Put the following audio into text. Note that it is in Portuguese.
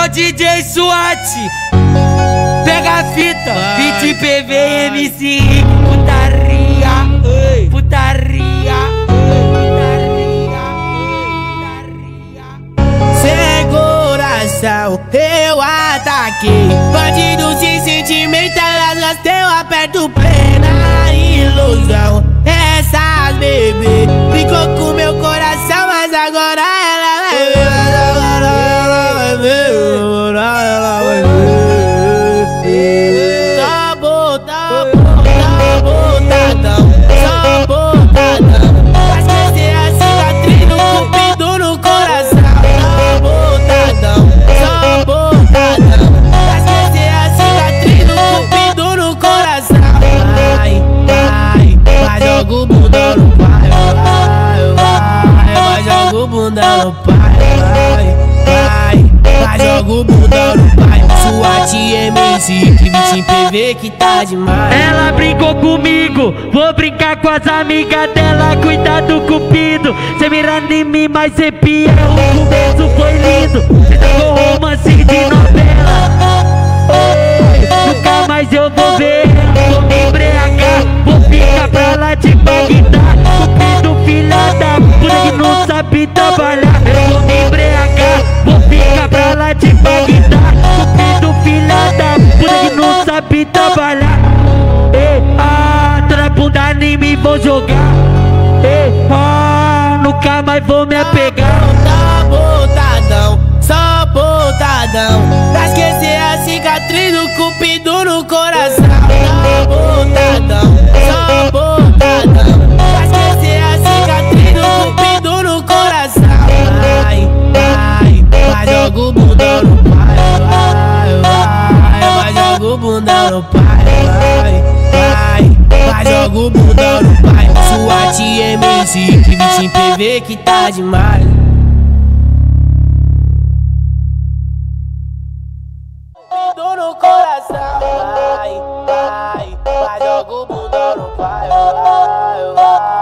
DJ SWAT, pega a fita, beat PV, MC Rick, putaria, putaria, putaria, putaria. Sem coração eu ataquei, bandido sem sentimento, elas teu aperto plena ilusão. Essas bebê brincou com meu coração, mas agora ela vai ver, agora ela vai ver. Tá botadão, só botadão, faz crescer a cicatriz no cupido no coração. Tá botadão, só botadão, faz crescer a cicatriz no cupido no coração. Vai, joga o bunda no pai, vai, joga o bunda no pai, vai, joga o bunda no pai. SWAT MC, que bicho PV que tá demais. Ela brincou comigo, vou brincar com as amigas dela. Cuidado, cupido, cê mirando em mim, mas cê pia. O começo foi lindo, cê jogou romance de novela. Nunca mais eu vou ver, vou me embriagar, vou ficar pra lá de Bagdá. Cupido, filha da puta que não sabe trabalhar. Eu vou me embriagar, vou ficar pra lá de Bagdá. Cupido, filha da puta que não sabe trabalhar. Toda bunda nem me vou jogar. Nunca mais vou me apegar. Tá botadão, só botadão, pra esquecer a cicatriz do cupido no coração. Tá botadão, só botadão, pra esquecer a cicatriz do cupido no coração. Vai, joga o bunda no pai, vai, joga o bunda no pai, vai, joga o bunda no pai. SWAT MC, que bicho PV que tá demais. No coração, vai, joga o bunda no pai, vai.